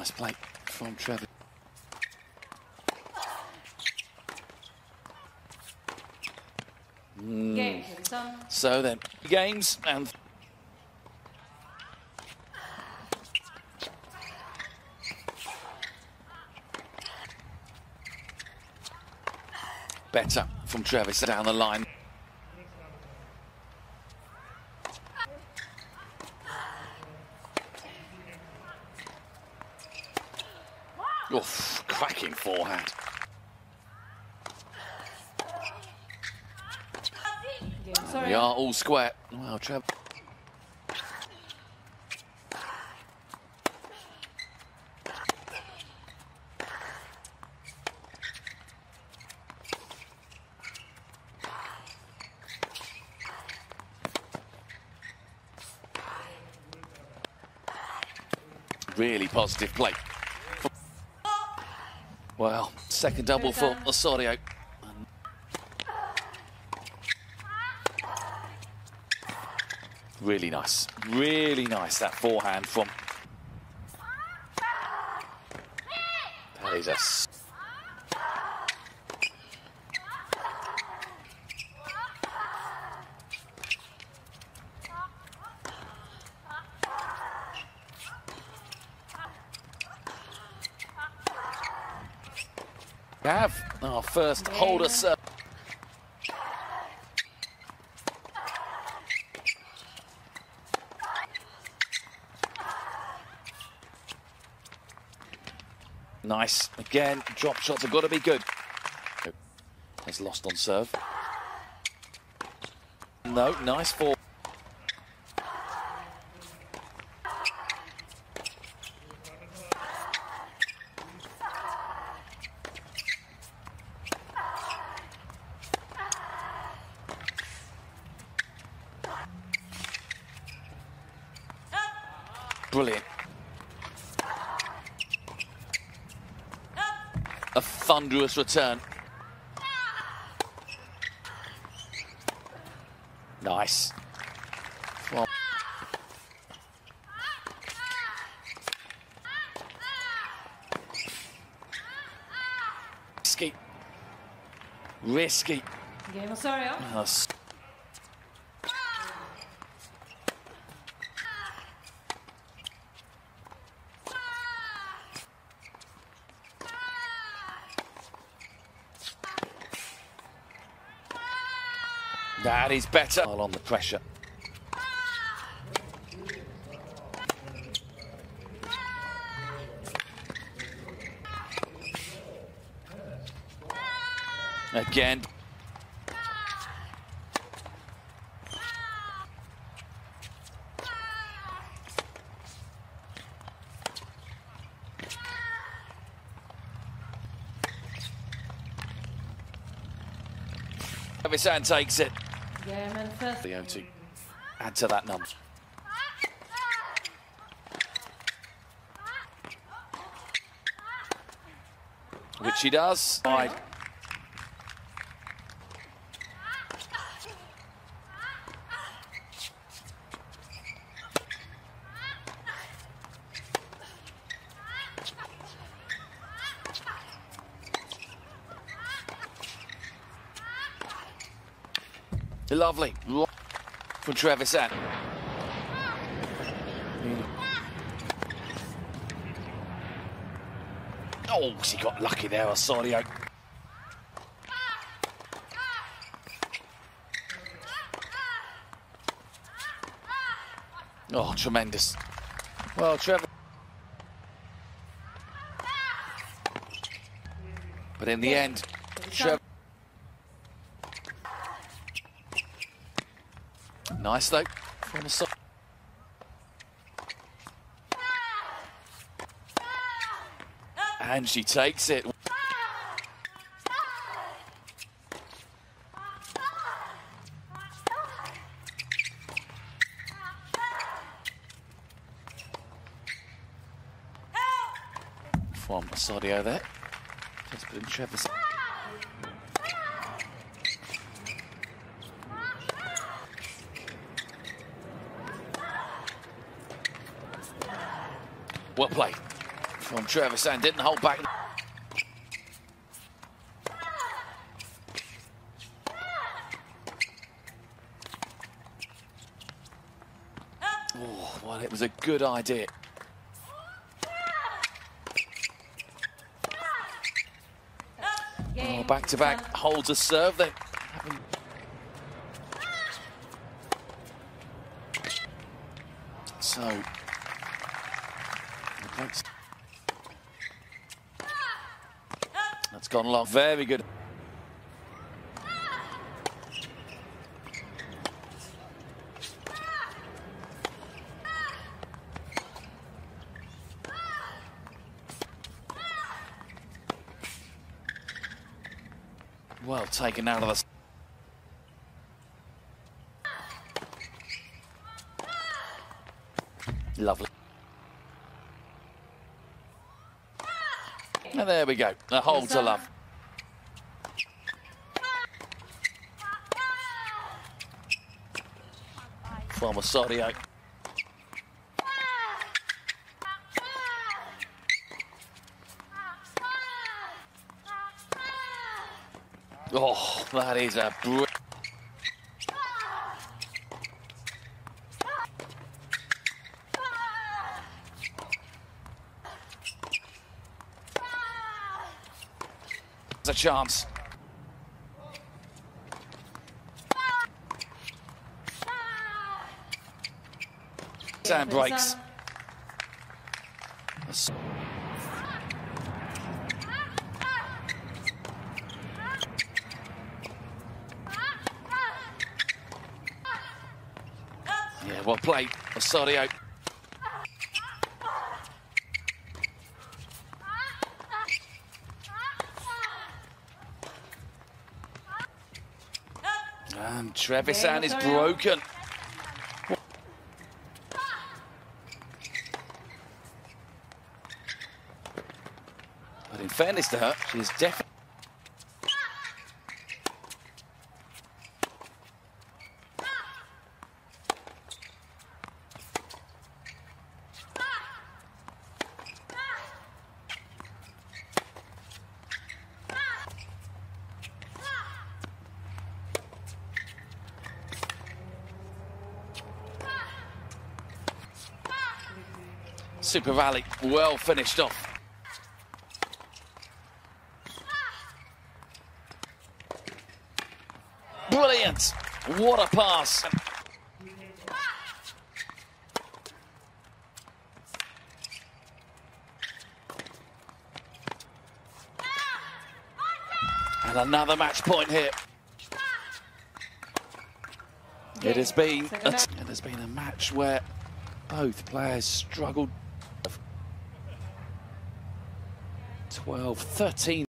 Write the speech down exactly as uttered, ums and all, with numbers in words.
Nice play from Trevor. Mm. Game. So then, games and better from Travis down the line. Oof, cracking forehand. Sorry. We are all square. Wow, Trevor. Really positive play. Well, second double for Osorio. Really nice, really nice, that forehand from... That is a... We have our first holder serve. Nice. Again, drop shots have got to be good. He's lost on serve. No, nice for. Brilliant. A thunderous return. Nice. Well, risky. Risky. Game Osorio. Oh, that is better. On the pressure. Again. Trevisan takes it. Game and first. The O two. Add to that number. Which he does. Wide. Lovely from Trevisan. Oh, he got lucky there, Osorio. Oh, tremendous. Well, Trevor. But in the end, Trevor. Nice though, from the and she takes it. From Osorio there. Just put in Trevisan. Well played from Trevisan, didn't hold back. Oh, well, it was a good idea. Oh, back to back holds a serve. They haven't. So that's gone long. Very good. Well taken out of the. Lovely. And there we go. The hold to love. From Osorio. Oh, that is a brilliant. There's a chance. Sand breaks. Yeah, well played, Osorio. And Trevisan is broken. But in fairness to her, she is definitely. Super Valley, well finished off. Brilliant! What a pass. And another match point here. It has been a, it has been a match where both players struggled. twelve, thirteen.